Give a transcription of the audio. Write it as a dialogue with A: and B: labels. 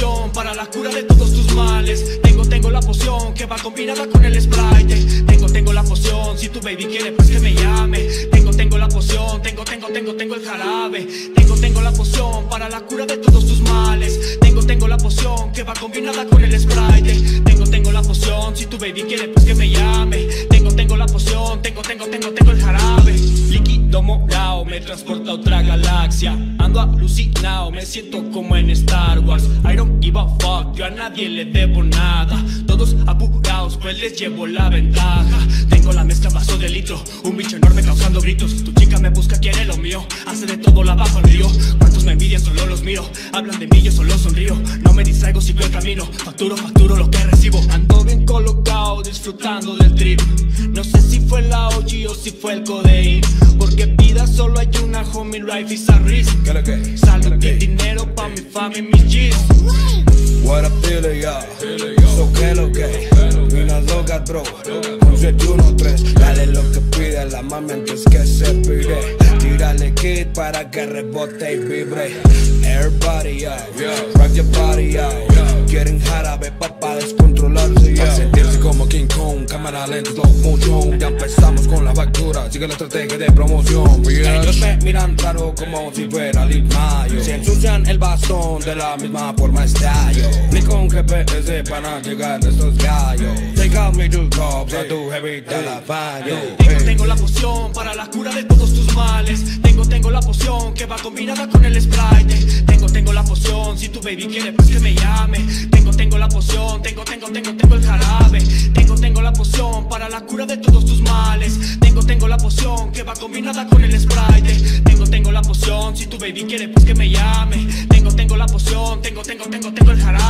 A: poción para la cura de todos tus males. Tengo la poción que va combinada con el Sprite. Tengo la poción, si tu baby quiere pues que me llame. Tengo la poción, tengo el jarabe. Tengo la poción para la cura de todos tus males. Tengo la poción que va combinada con el Sprite. Tengo la poción, si tu baby quiere pues que me llame. Tengo la poción, tengo el jarabe. Líquido morado me transporta a otra galaxia. Ando alucinado, me siento como en Star Wars. I don't give a fuck, yo a nadie le debo nada. Todos apurados, pues les llevo la ventaja. Tengo la mezcla vaso de litro, un bicho enorme causando gritos. Tu chica me busca, quiere lo mío, hace de todo, la bajo al río. Cuantos me envidian, solo los miro. Hablan de mí, yo solo sonrío. No me distraigo, sigo el camino. Facturo lo que recibo. Ando bien colocado, disfrutando del trip. No sé si fue la OG o si fue el codeín. Porque vida solo hay una, homie, life is a risk. Salud y dinero pa' mi fam y mis G's.
B: What I feel, yeah. So que lo que, una loca, bro. Un 713, dale lo que pide la mami antes que se pide. Tírale kit para que rebote y vibre. Everybody, yeah, rock your body, yeah. Quieren jarabe pa' descontrolarse, yeah. Pa' sentirse como King Kong, cámara lenta, slow motion. Ya empezamos con la factura, sigue la estrategia de promoción, yeah. Ellos me miran raro como si fuera Lil Mayo. Si ensucian el bastón de la misma forma estallo. Click con GPS para llegar a estos gallos. Take out me to drops, a tu heavy te la fallo.
A: Tengo la poción para la cura de todos tus males. Tengo la poción que va combinada con el Sprite. Tengo la poción, si tu baby quiere pues que me llame. Tengo la poción, tengo el jarabe. Tengo la poción para la cura de todos tus males. Tengo la poción que va combinada con el Sprite. Tengo la poción, si tu baby quiere pues que me llame. Tengo la poción, tengo el jarabe.